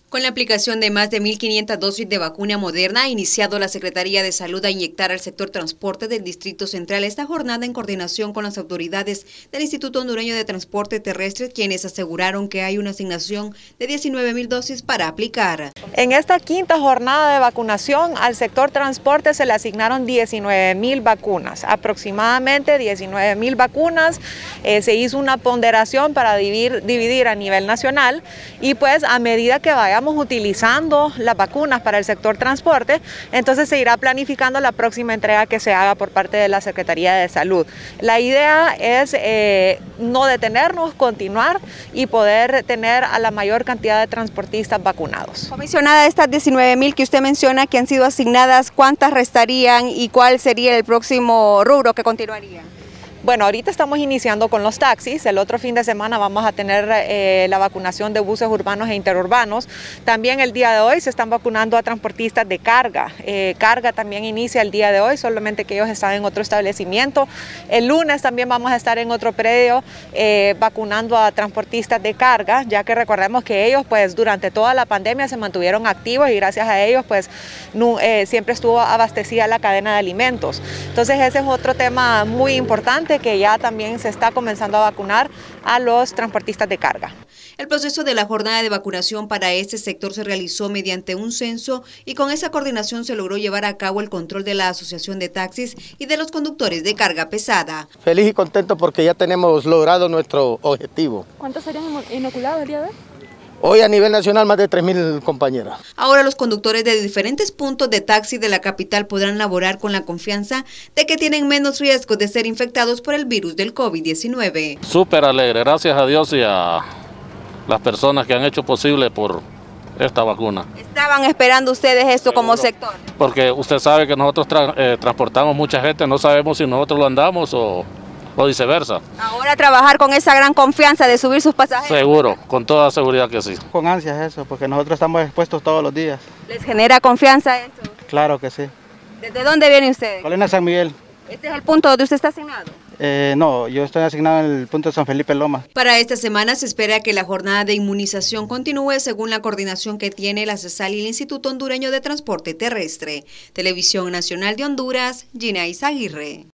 Con la aplicación de más de 1.500 dosis de vacuna Moderna, ha iniciado la Secretaría de Salud a inyectar al sector transporte del Distrito Central esta jornada en coordinación con las autoridades del Instituto Hondureño de Transporte Terrestre, quienes aseguraron que hay una asignación de 19.000 dosis para aplicar. En esta quinta jornada de vacunación al sector transporte se le asignaron 19.000 vacunas, aproximadamente 19.000 vacunas. Se hizo una ponderación para dividir a nivel nacional y pues a medida que vayamos utilizando las vacunas para el sector transporte, entonces se irá planificando la próxima entrega que se haga por parte de la Secretaría de Salud. La idea es no detenernos, continuar y poder tener a la mayor cantidad de transportistas vacunados. Comisionada, de estas 19.000 que usted menciona que han sido asignadas, ¿cuántas restarían y cuál sería el próximo rubro que continuaría? Bueno, ahorita estamos iniciando con los taxis, el otro fin de semana vamos a tener la vacunación de buses urbanos e interurbanos. También el día de hoy se están vacunando a transportistas de carga. Carga también inicia el día de hoy, solamente que ellos están en otro establecimiento. El lunes también vamos a estar en otro predio vacunando a transportistas de carga, ya que recordemos que ellos pues durante toda la pandemia se mantuvieron activos y gracias a ellos pues siempre estuvo abastecida la cadena de alimentos. Entonces ese es otro tema muy importante, que ya también se está comenzando a vacunar a los transportistas de carga. El proceso de la jornada de vacunación para este sector se realizó mediante un censo y con esa coordinación se logró llevar a cabo el control de la Asociación de Taxis y de los conductores de carga pesada. Feliz y contento porque ya tenemos logrado nuestro objetivo. ¿Cuántos serían inoculados el día de hoy? Hoy a nivel nacional más de 3.000 compañeras. Ahora los conductores de diferentes puntos de taxi de la capital podrán laborar con la confianza de que tienen menos riesgo de ser infectados por el virus del COVID-19. Súper alegre, gracias a Dios y a las personas que han hecho posible por esta vacuna. ¿Estaban esperando ustedes esto como sector? Porque usted sabe que nosotros transportamos mucha gente, no sabemos si nosotros lo andamos o viceversa. Ahora trabajar con esa gran confianza de subir sus pasajeros. Seguro, con toda seguridad que sí. Con ansias eso, porque nosotros estamos expuestos todos los días. ¿Les genera confianza eso? Claro que sí. ¿Desde dónde vienen ustedes? Colina San Miguel. ¿Este es el punto donde usted está asignado? No, yo estoy asignado en el punto de San Felipe Lomas. Para esta semana se espera que la jornada de inmunización continúe según la coordinación que tiene la CESAL y el Instituto Hondureño de Transporte Terrestre. Televisión Nacional de Honduras, Gina Izaguirre.